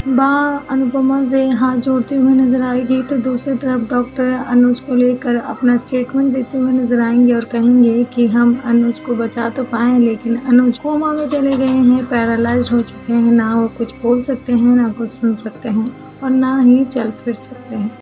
बा अनुपमा से हाथ जोड़ते हुए नजर आएगी तो दूसरी तरफ डॉक्टर अनुज को लेकर अपना स्टेटमेंट देते हुए नजर आएंगे और कहेंगे कि हम अनुज को बचा तो पाए लेकिन अनुज कोमा में चले गए हैं, पैरालाइज्ड हो चुके हैं, ना वो कुछ बोल सकते हैं, ना कुछ सुन सकते हैं और ना ही चल फिर सकते हैं।